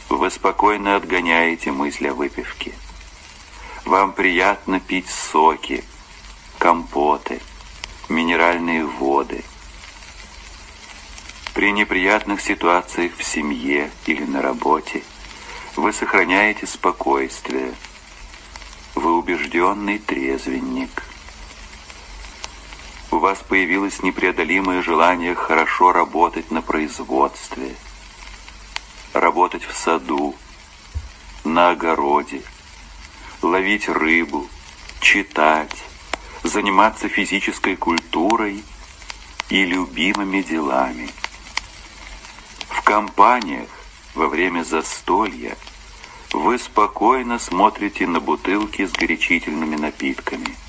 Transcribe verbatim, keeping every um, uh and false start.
Вы спокойно отгоняете мысль о выпивке. Вам приятно пить соки, компоты, минеральные воды. При неприятных ситуациях в семье или на работе вы сохраняете спокойствие. Вы убежденный трезвенник. У вас появилось непреодолимое желание хорошо работать на производстве, работать в саду, на огороде, ловить рыбу, читать, заниматься физической культурой и любимыми делами. В компаниях во время застолья вы спокойно смотрите на бутылки с горячительными напитками.